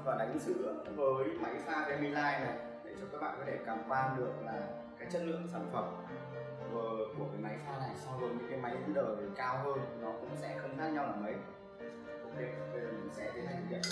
và đánh sữa với máy pha Remilife này để cho các bạn có thể cảm quan được là cái chất lượng sản phẩm của cái máy pha này so với những cái máy đời cao hơn nó cũng sẽ không khác nhau là mấy. Ok, bây giờ mình sẽ tiến hành thực hiện.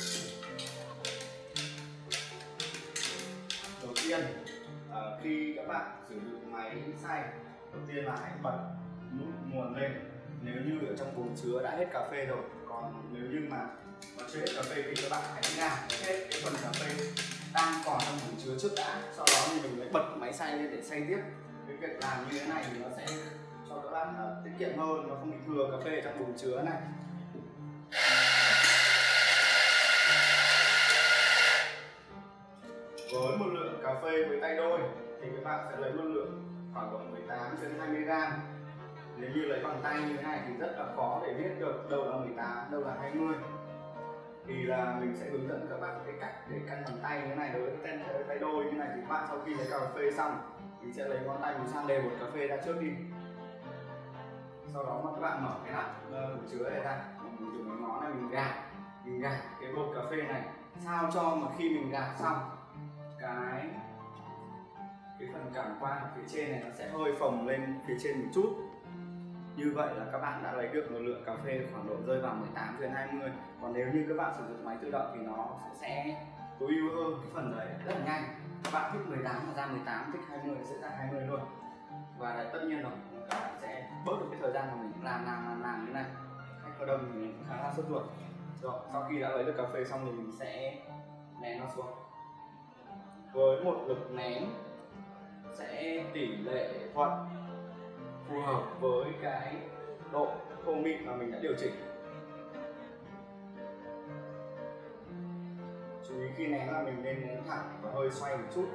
Đầu tiên khi các bạn sử dụng máy xay, đầu tiên là hãy bật nút nguồn lên nếu như ở trong bồn chứa đã hết cà phê rồi. Còn nếu như mà chưa hết cà phê thì các bạn hãy ngả hết cái phần cà phê đang còn trong bồn chứa trước đã, sau đó thì mình mới bật máy xay lên để xay tiếp. Cái việc làm như thế này thì nó sẽ cho các bạn tiết kiệm hơn, nó không bị thừa cà phê trong bồn chứa này. Với một lượng cà phê với tay đôi thì các bạn sẽ lấy một lượng khoảng độ 18-20g. Nếu như lấy bằng tay như thế này thì rất là khó để biết được đâu là 18, đâu là 20. Thì là mình sẽ hướng dẫn các bạn cái cách để cân bằng tay như thế này. Đối với tay đôi như này thì các bạn sau khi lấy cà phê xong, mình sẽ lấy ngón tay mình sang đều bột cà phê ra trước đi. Sau đó mà các bạn mở cái nắp bồn chứa này ra, mình dùng cái ngón này mình gạt cái bột cà phê này sao cho mà khi mình gạt xong cái phần cảm quan ở phía trên này nó sẽ hơi phồng lên phía trên một chút. Như vậy là các bạn đã lấy được một lượng cà phê khoảng độ rơi vào 18-20. Còn nếu như các bạn sử dụng máy tự động thì nó sẽ tối ưu hơn cái phần đấy rất là nhanh. Các bạn thích 18 là ra 18, thích 20 sẽ ra 20 luôn. Và tất nhiên rồi các bạn sẽ bớt được cái thời gian mà mình làm như này. Khách có đông thì mình khá là sốt ruột. Rồi, sau khi đã lấy được cà phê xong thì mình sẽ nén nó xuống. Với một lực nén sẽ tỷ lệ thuận phù hợp với cái độ thô mịn mà mình đã điều chỉnh. Chú ý khi nén là mình nên nén thẳng và hơi xoay một chút.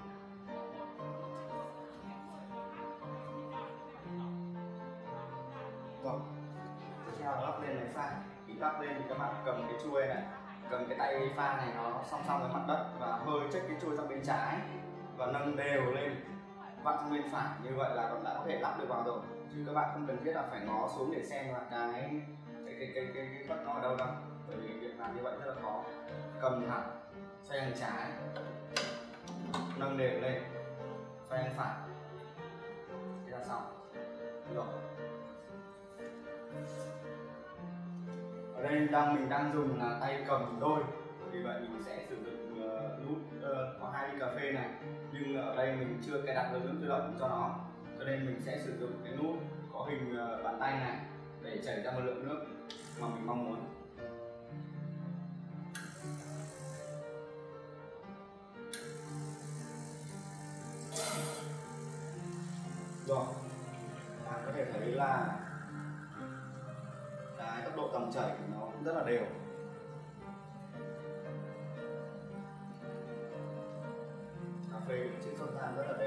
Rồi, tiếp theo là lắp lên máy pha. Khi lắp lên thì các bạn cầm cái chuôi này, cầm cái tay pha này nó song song với mặt đất và hơi check cái chuôi sang bên trái và nâng đều lên vặn sang bên phải. Như vậy là đã có thể lắp được vào rồi, chứ các bạn không cần thiết là phải ngó xuống để xem là cái bất nó ở đâu đâu, bởi vì việc làm như vậy rất là khó. Cầm thẳng, xoay sang trái, nâng đều lên, xoay sang phải, thế là xong. Rồi, ở đây mình đang dùng là tay cầm đôi, vì vậy mình sẽ sử dụng nút có 2 ly cà phê này, nhưng ở đây mình chưa cài đặt được nút tự động cho nó, cho nên mình sẽ sử dụng cái nút có hình bàn tay này để chảy ra một lượng nước mà mình mong muốn. Rồi, bạn có thể thấy là cái tốc độ dòng chảy của nó cũng rất là đều. Cà phê cũng chiết xuất ra rất là đều.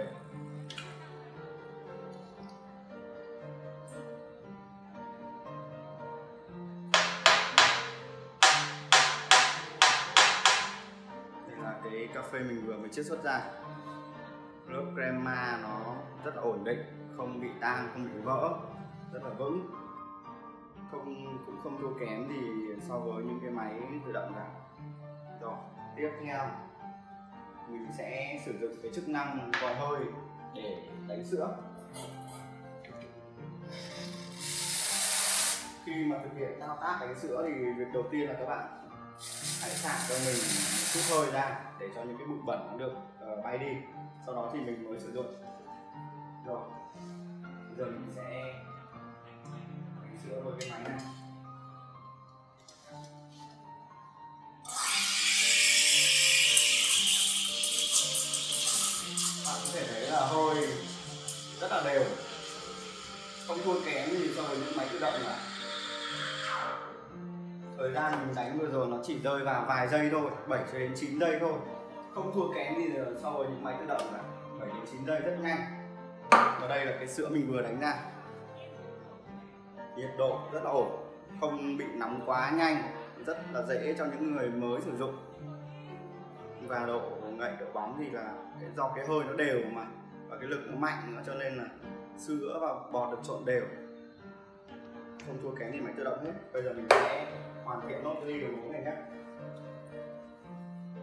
Đây là cái cà phê mình vừa mới chiết xuất ra. Lớp crema nó rất là ổn định, không bị tan, không bị vỡ, rất là vững, cũng không thua kém gì so với những cái máy tự động cả. Rồi, tiếp theo mình sẽ sử dụng cái chức năng vòi hơi để đánh sữa. Khi mà thực hiện thao tác đánh sữa thì việc đầu tiên là các bạn hãy xả cho mình một chút hơi ra để cho những cái bụi bẩn nó được bay đi. Sau đó thì mình mới sử dụng. Rồi, giờ mình sẽ đánh sữa với cái máy này. Bạn có thể thấy là hơi rất là đều, không thua kém gì so với những máy tự động cả. Thời gian mình đánh vừa rồi nó chỉ rơi vào vài giây thôi, 7 đến 9 giây thôi, không thua kém gì so với những máy tự động cả. 7 đến 9 giây rất nhanh. Và đây là cái sữa mình vừa đánh ra. Nhiệt độ rất là ổn, không bị nóng quá nhanh, rất là dễ cho những người mới sử dụng. Và độ ngậy, độ bóng thì là do cái hơi nó đều mà, và cái lực nó mạnh nữa, cho nên là sữa và bọt được trộn đều, không thua kém gì máy tự động hết. Bây giờ mình sẽ hoàn thiện nốt cái ly đồ uống này nhé.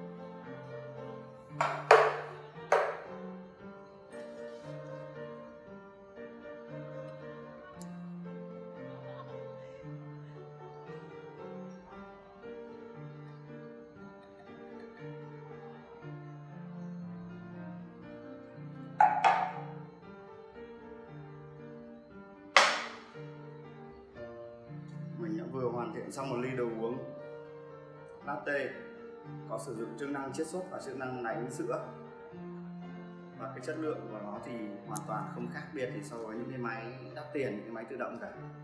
Mình đã vừa hoàn thiện xong một ly đồ uống latte có sử dụng chức năng chiết xuất và chức năng đánh sữa, và cái chất lượng của nó thì hoàn toàn không khác biệt thì so với những cái máy đắt tiền, những cái máy tự động cả.